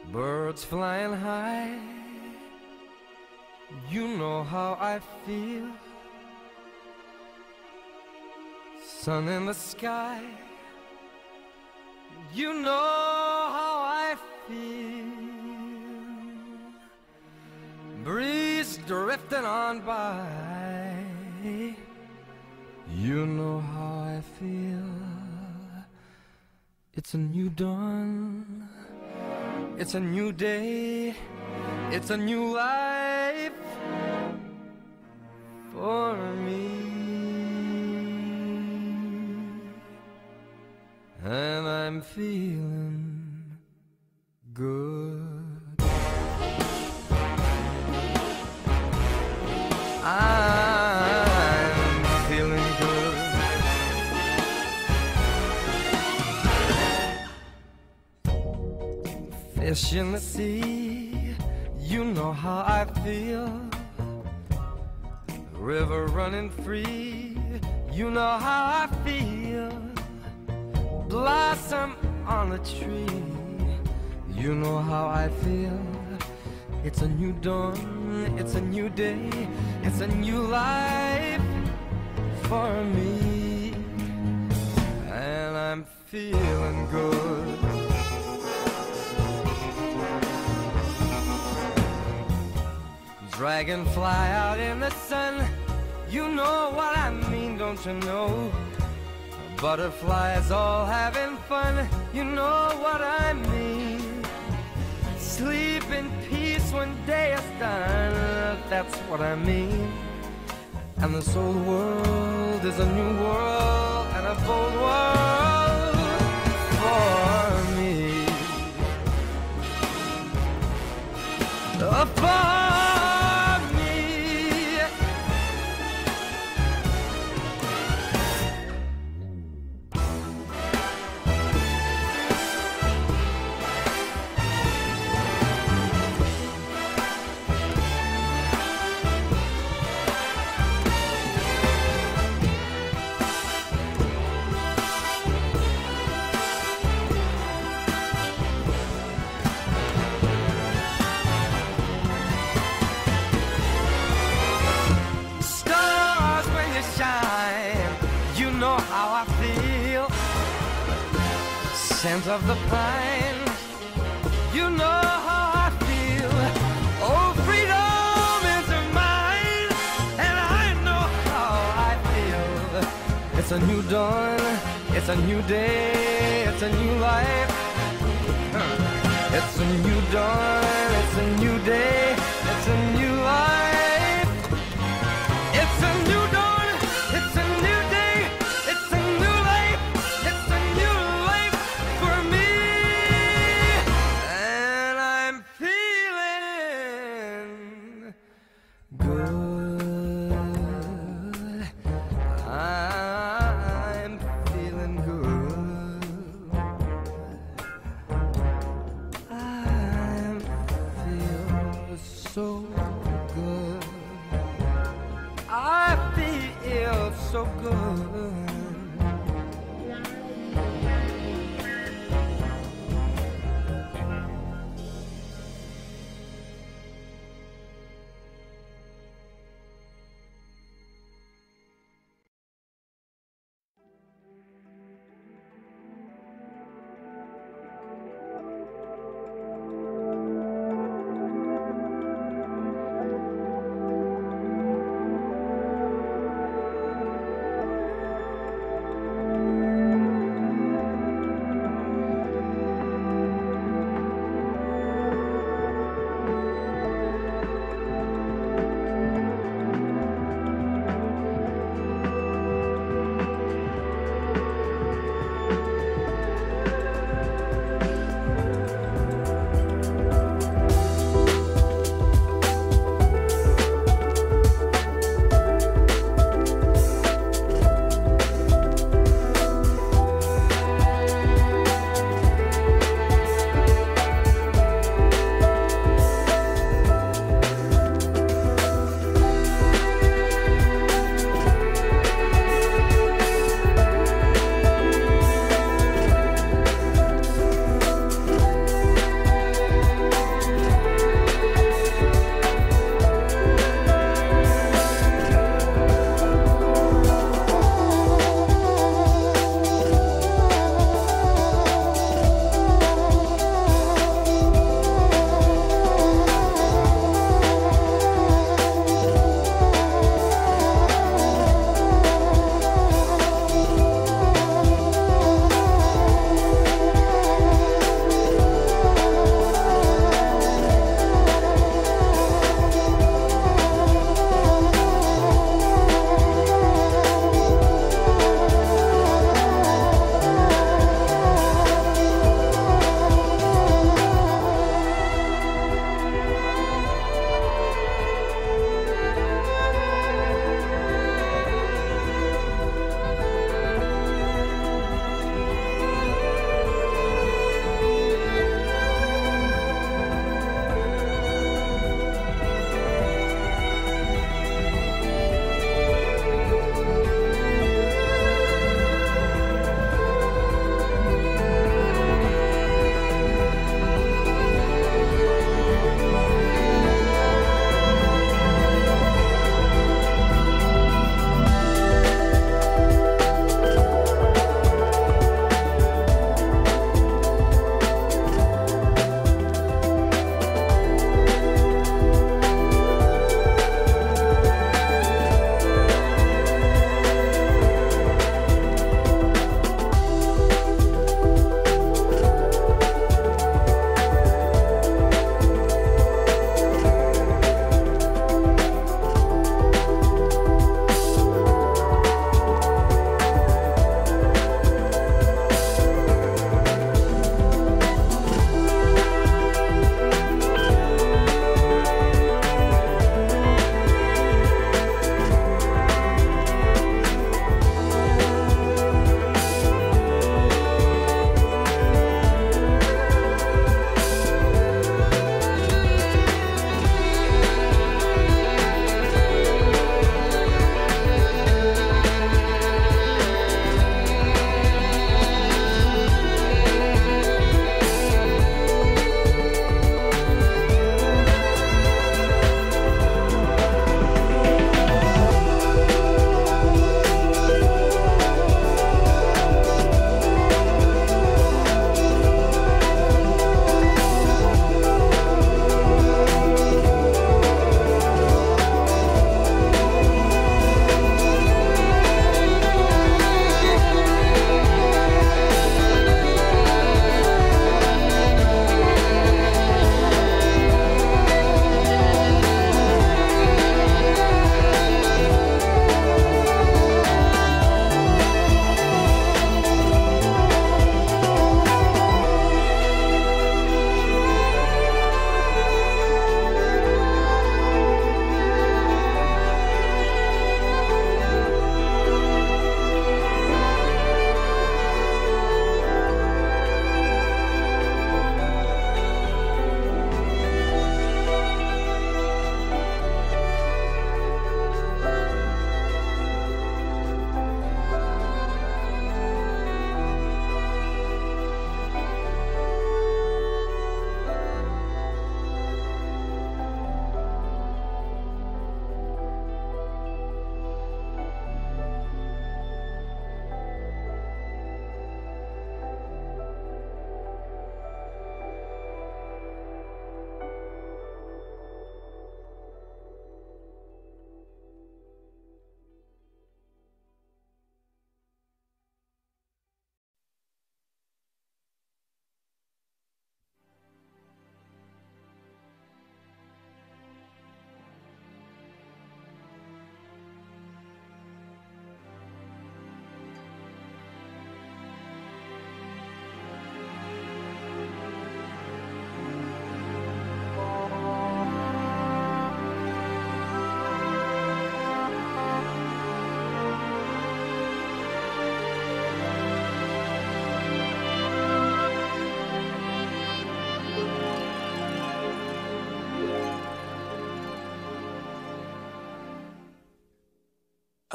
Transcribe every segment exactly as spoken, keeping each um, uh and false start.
Birds flying high, you know how I feel. Sun in the sky, you know how I feel. Breeze drifting on by, you know how I feel. It's a new dawn, it's a new day, it's a new life for me. And I'm feeling good. I'm feeling good. Fish in the sea, you know how I feel. River running free, you know how I feel. Blossom on a tree, you know how I feel. It's a new dawn, it's a new day, it's a new life for me. And I'm feeling good. Dragonfly out in the sun, you know what I mean, don't you know? Butterflies all having fun, you know what I mean. Sleep in peace when day is done, that's what I mean. And this old world is a new world and a bold world for me. Uh, for how I feel. Scent of the pine, you know how I feel. Oh, freedom is mine, and I know how I feel. It's a new dawn, it's a new day, it's a new life. It's a new dawn, it's a new day, it's a new life. It's a new dawn, it's a new day, it's a new life, it's a new life for me. And I'm feeling good. I'm feeling good. I'm feeling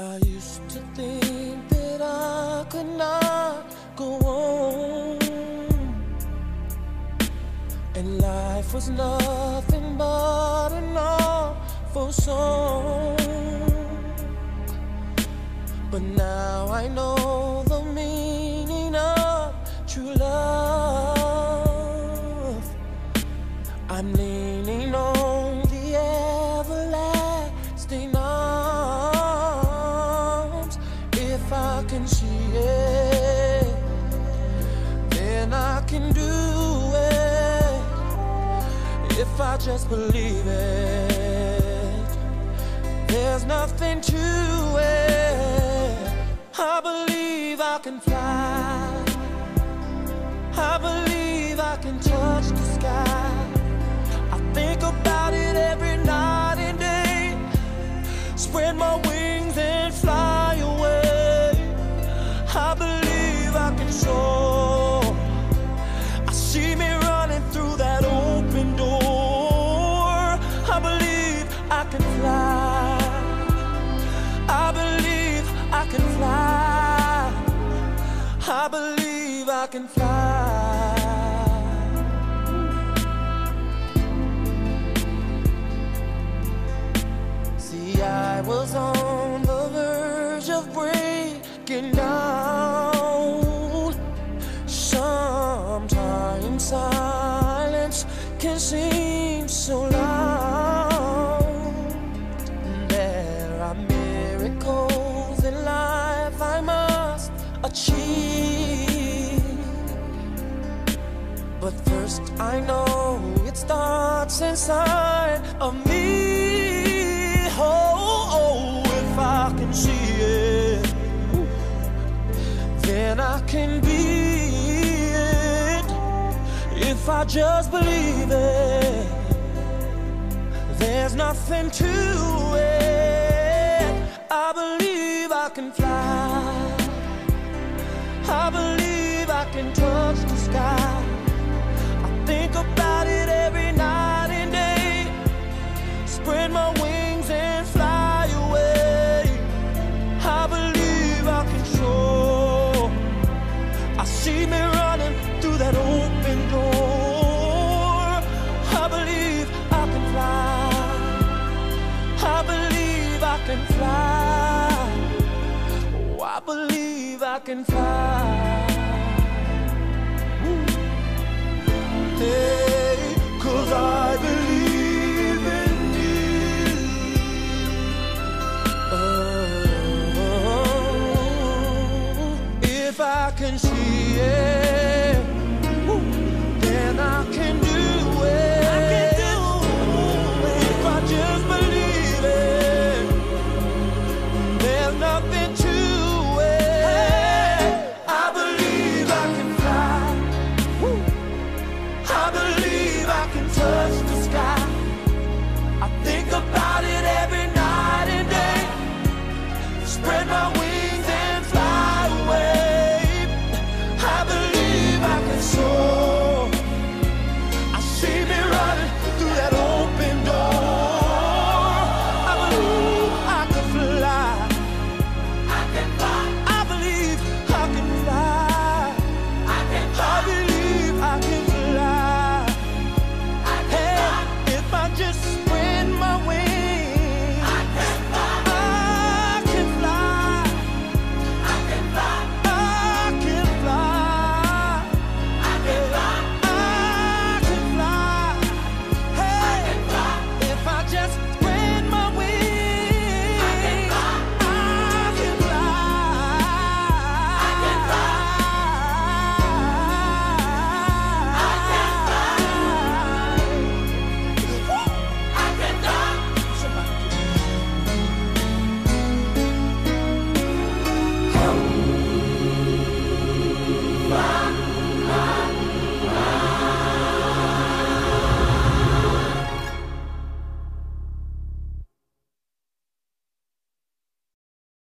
I used to think that I could not go on, and life was nothing but an awful song. But now I know the meaning of true love. I'm leaning on the everlasting arms. If I can see it, then I can do it. If I just believe it, there's nothing to it. I believe I can fly. I believe I can touch the sky. I think about it every night and day. Spread my wings and fly away. I believe I can soar. I see me running through that open door. I believe I can fly. I believe I can fly. I believe I can fly. See, I was on the verge of breaking down. Sometimes silence can seem so loud. There are miracles in life I must achieve, but first I know it starts inside of me. Oh, oh, if I can see it, then I can be it. If I just believe it, there's nothing to it. I believe I can fly. I believe I can touch the sky. I think about it every night and day. Spread my wings and fly away. I believe I can soar. I see me running through that open door. I believe I can fly. I believe I can fly. Oh, I believe I can fly. Hey, 'cause I believe in you. Oh, if I can see it,